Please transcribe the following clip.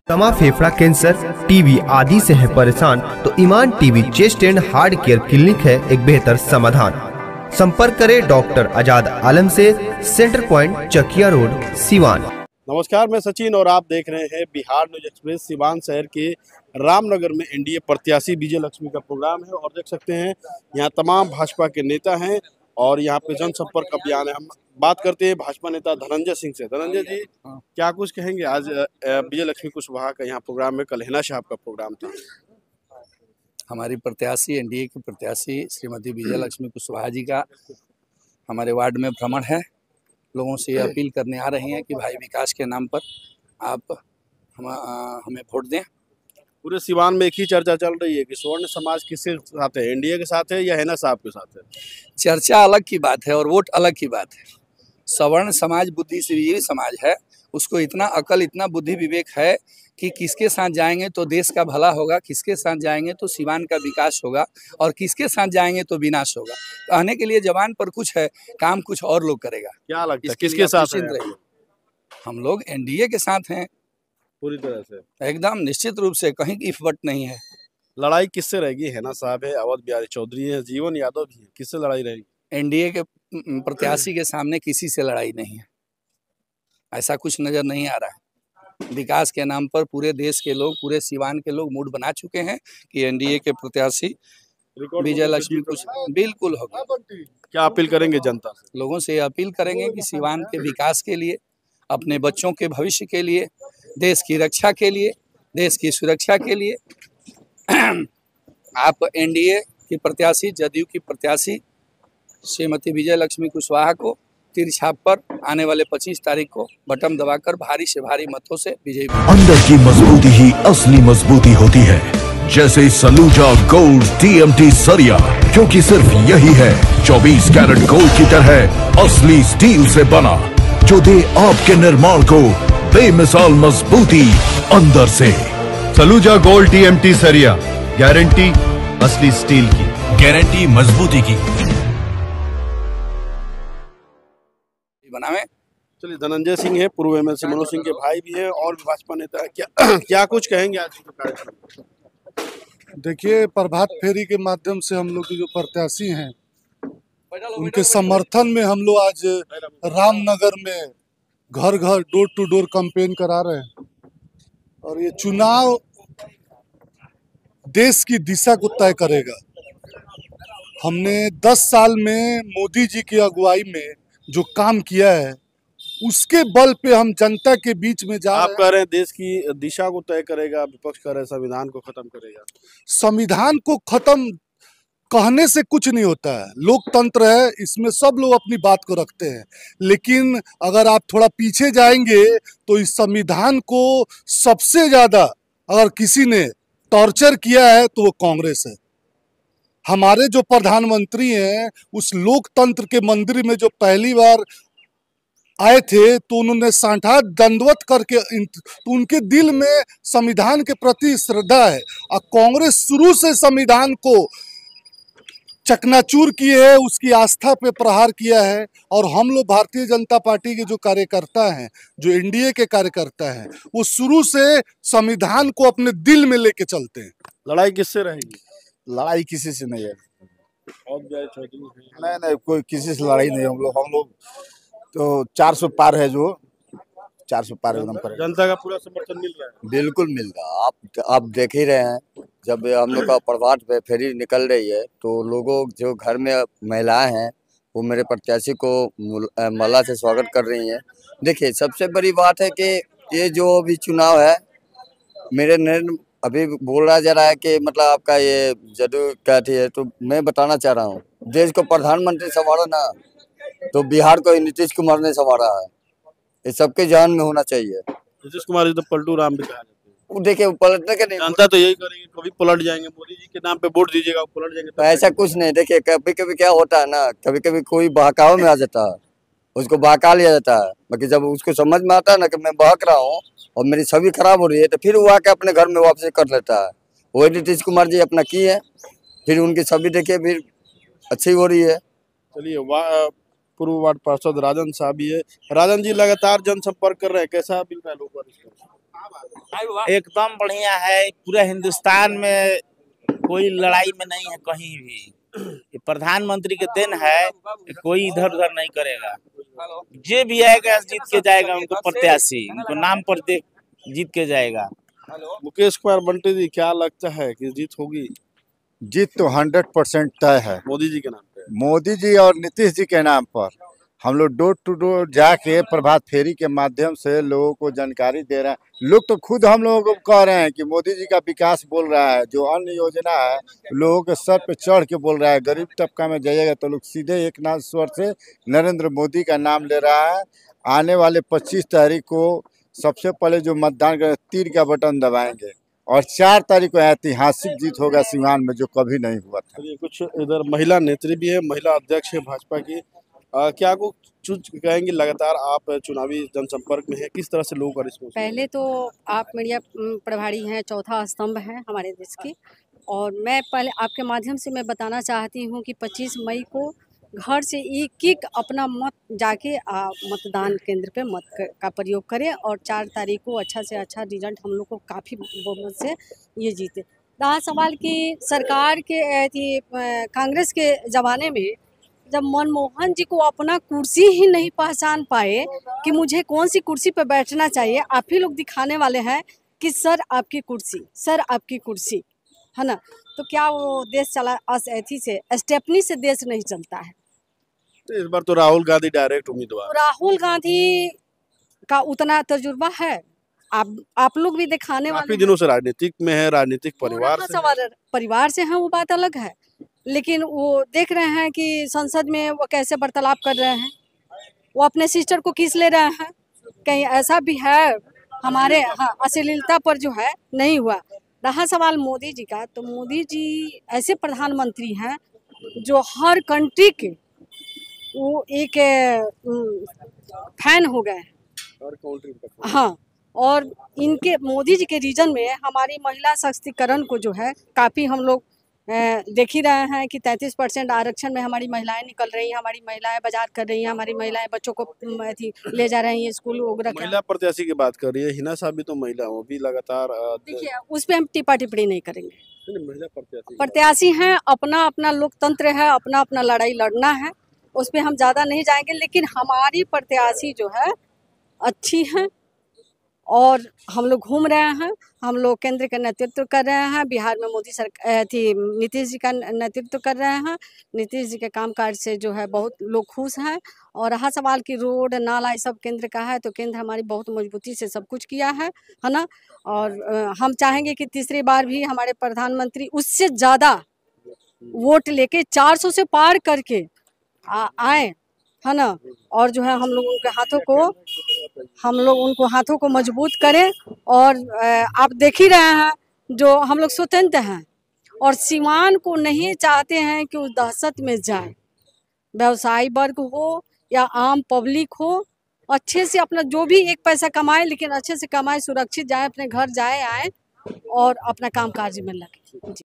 दमा, फेफड़ा cancer, TB आदि से है परेशान तो Iman TB chest and heart care clinic है एक बेहतर समाधान। संपर्क करें डॉक्टर आजाद आलम से, centre point, Chakia road, Siwan. नमस्कार, मैं सचिन और आप देख रहे हैं बिहार न्यूज एक्सप्रेस। सिवान शहर के रामनगर में एनडीए प्रत्याशी विजय लक्ष्मी का प्रोग्राम है और देख सकते हैं यहाँ तमाम भाजपा के नेता हैं और यहाँ पे जनसंपर्क अभियान है। हम बात करते हैं भाजपा नेता धनंजय सिंह से। धनंजय जी, क्या कुछ कहेंगे? आज विजय लक्ष्मी कुशवाहा का यहाँ प्रोग्राम में, कल हिना साहब का प्रोग्राम था। हमारी प्रत्याशी, एनडीए की प्रत्याशी श्रीमती विजय लक्ष्मी कुशवाहा जी का हमारे वार्ड में भ्रमण है। लोगों से ये अपील करने आ रहे हैं कि भाई विकास के नाम पर आप हमें वोट दें। पूरे सिवान में एक ही चर्चा चल रही है कि स्वर्ण समाज किसके साथ है, एनडीए के साथ है या हिना साहब के साथ है? चर्चा अलग की बात है और वोट अलग की बात है। सवर्ण समाज बुद्धिजीवी समाज है, उसको इतना अकल, इतना बुद्धि विवेक है कि किसके साथ जाएंगे तो देश का भला होगा, किसके साथ जाएंगे तो सिवान का विकास होगा और किसके साथ जाएंगे तो विनाश होगा। कहने के लिए जवान पर कुछ है, काम कुछ और लोग करेगा। क्या लगता है किसके साथ है? हम लोग एनडीए के साथ हैं पूरी तरह से, एकदम निश्चित रूप से, कहीं की इफवट नहीं है। लड़ाई किससे रहेगी? हिना साहब है, अवध बिहारी चौधरी है, जीवन यादव भी है, किससे लड़ाई रहेगी? एनडीए के प्रत्याशी के सामने किसी से लड़ाई नहीं है, ऐसा कुछ नजर नहीं आ रहा है। विकास के नाम पर पूरे देश के लोग, पूरे सिवान के लोग मूड बना चुके हैं कि एनडीए के प्रत्याशी विजय लक्ष्मी कुछ बिल्कुल होगा। क्या अपील करेंगे जनता से? लोगों से अपील करेंगे कि सिवान के विकास के लिए, अपने बच्चों के भविष्य के लिए, देश की रक्षा के लिए, देश की सुरक्षा के लिए आप एनडीए की प्रत्याशी, जदयू की प्रत्याशी श्रीमती विजय लक्ष्मी कुशवाहा को तीर छाप पर आने वाले 25 तारीख को बटन दबाकर भारी से भारी मतों से विजयी। अंदर की मजबूती ही असली मजबूती होती है, जैसे सलूजा गोल्ड टीएमटी सरिया, क्योंकि सिर्फ यही है 24 कैरेट गोल्ड की तरह असली स्टील से बना, जो दे आपके निर्माण को बेमिसाल मजबूती अंदर से। सलूजा गोल्ड टीएमटी सरिया, गारंटी असली स्टील की, गारंटी मजबूती की। बनावे। चलिए, धनंजय सिंह है, पूर्व एमएलसी मनोज सिंह के भाई भी हैं और भाजपा नेता है। क्या कुछ कहेंगे आज के कार्यक्रम? देखिए, प्रभात फेरी के माध्यम से हम लोग के जो प्रत्याशी हैं उनके समर्थन में हम लोग आज रामनगर में घर घर, डोर टू डोर कैंपेन करा रहे हैं और ये चुनाव देश की दिशा को तय करेगा। हमने 10 साल में मोदी जी की अगुवाई में जो काम किया है उसके बल पे हम जनता के बीच में जा रहे हैं। आप कह रहे हैं देश की दिशा को तय करेगा, विपक्ष कह रहे हैं संविधान को खत्म करेगा। संविधान को खत्म कहने से कुछ नहीं होता है, लोकतंत्र है, इसमें सब लोग अपनी बात को रखते हैं। लेकिन अगर आप थोड़ा पीछे जाएंगे तो इस संविधान को सबसे ज्यादा अगर किसी ने टॉर्चर किया है तो वो कांग्रेस है। हमारे जो प्रधानमंत्री हैं उस लोकतंत्र के मंदिर में जो पहली बार आए थे तो उन्होंने सांठा दंडवत करके तो उनके दिल में संविधान के प्रति श्रद्धा है और कांग्रेस शुरू से संविधान को चकनाचूर किए है, उसकी आस्था पे प्रहार किया है। और हम लोग भारतीय जनता पार्टी के जो कार्यकर्ता हैं, जो एनडीए के कार्यकर्ता हैं, वो शुरू से संविधान को अपने दिल में लेके चलते हैं। लड़ाई किससे रहेगी? लड़ाई किसी से नहीं है, नहीं नहीं कोई किसी से लड़ाई नहीं है। हम लोग तो 400 पार है, जो 400 पार एकदम पर। जनता का पूरा समर्थन मिल रहा है? बिल्कुल मिल रहा है। आप देख ही रहे हैं, जब हम लोग का प्रभात फेरी निकल रही है तो लोगों जो घर में महिलाएं हैं वो मेरे प्रत्याशी को माला से स्वागत कर रही हैं। देखिए, सबसे बड़ी बात है कि ये जो भी चुनाव है, मेरे नरेंद्र अभी बोल रहा जा रहा है कि मतलब आपका ये जदयू कहती है, तो मैं बताना चाह रहा हूँ, देश को प्रधानमंत्री संभालो ना, तो बिहार को नीतीश कुमार ने संभाला है। ये सबके ध्यान में होना चाहिए। नीतीश कुमार जी तो पलटू राम भी कहा जाता है। वो देखिए, पलटने के नहीं, जनता तो यही करेंगे, कभी पलट जाएंगे, मोदी जी के नाम पे वोट दीजिएगा, पलट जाएंगे। तो ऐसा कुछ नहीं। देखिए, कभी कभी क्या होता है ना, कभी कभी कोई बहकाव में आ जाता है, उसको बहका लिया जाता है। बाकी जब उसको समझ में आता है ना कि मैं बहक रहा हूँ और मेरी छवि खराब हो रही है, तो फिर वो आके अपने घर में वापसी कर लेता है। वही नीतीश कुमार जी अपना की है, फिर उनकी छवि देखिए फिर अच्छी हो रही है। चलिए, पूर्व वार्ड पार्षद राजन साहब भी है। राजन जी लगातार जनसंपर्क कर रहे हैं, कैसा मिल रहा है लोगों को? एकदम बढ़िया है। पूरा हिंदुस्तान में कोई लड़ाई में नहीं है कहीं भी। ये प्रधानमंत्री के देन है, कोई इधर उधर नहीं करेगा। जे भी आएगा जीत के जाएगा, उनको प्रत्याशी उनको नाम पर दे जीत के जाएगा। मुकेश कुमार बंटी जी, क्या लगता है कि जीत होगी? जीत तो 100% तय है मोदी जी के नाम पे। मोदी जी और नीतीश जी के नाम पर। हम लोग डोर टू डोर जाके प्रभात फेरी के माध्यम से लोगों को जानकारी दे रहे हैं। लोग तो खुद हम लोगों को कह रहे हैं कि मोदी जी का विकास बोल रहा है, जो अन्य योजना है लोगों के सर पे चढ़ के बोल रहा है। गरीब तबका में जाइएगा तो लोग सीधे एक नाथ स्वर से नरेंद्र मोदी का नाम ले रहा है। आने वाले 25 तारीख को सबसे पहले जो मतदान करें तीर का बटन दबाएंगे और 4 तारीख को ऐतिहासिक जीत होगा सिवान में, जो कभी नहीं हुआ था। कुछ इधर महिला नेत्री भी है, महिला अध्यक्ष है भाजपा की। क्या कुछ कहेंगे? लगातार आप चुनावी जनसंपर्क में है, किस तरह से लोगों का रिस्पॉन्स? पहले तो आप मीडिया प्रभारी हैं, चौथा स्तंभ है हमारे देश की। और मैं पहले आपके माध्यम से मैं बताना चाहती हूँ कि 25 मई को घर से एक अपना मत जाके मतदान केंद्र पे मत का प्रयोग करें और 4 तारीख को अच्छा से अच्छा रिजल्ट हम लोग को काफ़ी बहुमत से ये जीते। रहा सवाल कि सरकार के कांग्रेस के ज़माने में जब मनमोहन जी को अपना कुर्सी ही नहीं पहचान पाए कि मुझे कौन सी कुर्सी पर बैठना चाहिए, आप ही लोग दिखाने वाले हैं कि सर आपकी कुर्सी, सर आपकी कुर्सी, है ना। तो क्या वो देश चला ऐसी से स्टेपनी से देश नहीं चलता है। तो इस बार तो राहुल गांधी डायरेक्ट उम्मीदवार। राहुल गांधी का उतना तजुर्बा है, आप लोग भी दिखाने वाले। काफी दिनों से राजनीतिक में है, राजनीतिक परिवार से हैं, वो बात अलग है। लेकिन वो देख रहे हैं कि संसद में वो कैसे वार्तालाप कर रहे हैं, वो अपने सिस्टर को किस ले रहे हैं। कहीं ऐसा भी है हमारे अश्लीलता पर जो है नहीं हुआ। रहा सवाल मोदी जी का, तो मोदी जी ऐसे प्रधानमंत्री हैं जो हर कंट्री के वो एक फैन हो गए हैं। हाँ, और इनके मोदी जी के रीजन में हमारी महिला सशक्तिकरण को जो है काफ़ी हम लोग देख ही रहे हैं कि 33% आरक्षण में हमारी महिलाएं निकल रही हैं, हमारी महिलाएं बाजार कर रही हैं, हमारी महिलाएं बच्चों को ले जा रही हैं स्कूल वगैरह। महिला प्रत्याशी की बात कर रही है, हिना साहब भी तो महिला, वो भी लगातार। देखिए उस पर हम टिप्पा टिप्पणी नहीं करेंगे। महिला प्रत्याशी हैं, अपना अपना लोकतंत्र है, अपना अपना लड़ाई लड़ना है, उस पर हम ज़्यादा नहीं जाएंगे। लेकिन हमारी प्रत्याशी जो है अच्छी हैं और हम लोग घूम रहे हैं, हम लोग केंद्र का नेतृत्व कर रहे हैं, बिहार में मोदी सरकार नीतीश जी का नेतृत्व कर रहे हैं। नीतीश जी के कामकाज से जो है बहुत लोग खुश हैं। और रहा सवाल कि रोड नाला ये सब केंद्र का है, तो केंद्र हमारी बहुत मजबूती से सब कुछ किया है ना। और हम चाहेंगे कि तीसरी बार भी हमारे प्रधानमंत्री उससे ज़्यादा वोट लेके 400 से पार करके आए, है ना। और जो है हम लोग उनको हाथों को मजबूत करें। और आप देख ही रहे हैं जो हम लोग स्वतंत्र हैं और सीमान को नहीं चाहते हैं कि उस दहशत में जाए। व्यवसायी वर्ग हो या आम पब्लिक हो, अच्छे से अपना जो भी एक पैसा कमाए, लेकिन अच्छे से कमाए, सुरक्षित जाए, अपने घर जाए आए और अपना काम काज में लगे।